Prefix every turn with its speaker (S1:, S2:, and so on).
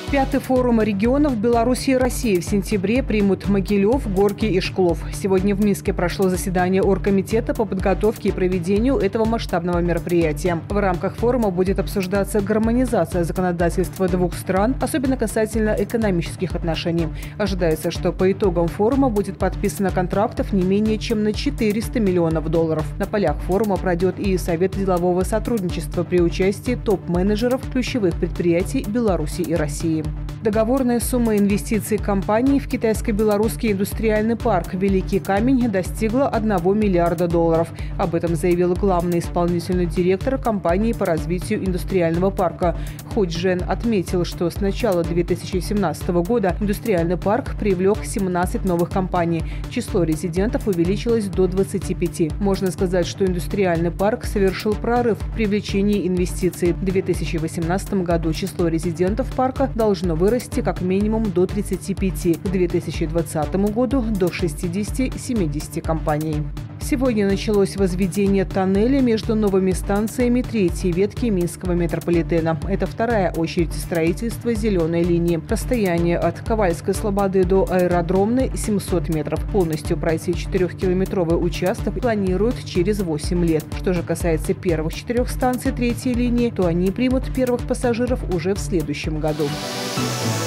S1: Пятый форум регионов Беларуси и России в сентябре примут Могилев, Горки и Шклов. Сегодня в Минске прошло заседание оргкомитета по подготовке и проведению этого масштабного мероприятия. В рамках форума будет обсуждаться гармонизация законодательства двух стран, особенно касательно экономических отношений. Ожидается, что по итогам форума будет подписано контрактов не менее чем на $400 миллионов. На полях форума пройдет и Совет делового сотрудничества при участии топ-менеджеров ключевых предприятий Беларуси и России. Договорная сумма инвестиций компании в китайско-белорусский индустриальный парк «Великий камень» достигла $1 миллиарда. Об этом заявил главный исполнительный директор компании по развитию индустриального парка. Хуйчжэн отметил, что с начала 2017 года индустриальный парк привлек 17 новых компаний. Число резидентов увеличилось до 25. Можно сказать, что индустриальный парк совершил прорыв в привлечении инвестиций. В 2018 году число резидентов парка должно вырасти как минимум до 35, к 2020 году до 60-70 компаний. Сегодня началось возведение тоннеля между новыми станциями третьей ветки Минского метрополитена. Это вторая очередь строительства «Зеленой линии». Расстояние от Ковальской слободы до Аэродромной – 700 метров. Полностью пройти 4-километровый участок планируют через 8 лет. Что же касается первых 4 станций третьей линии, то они примут первых пассажиров уже в следующем году.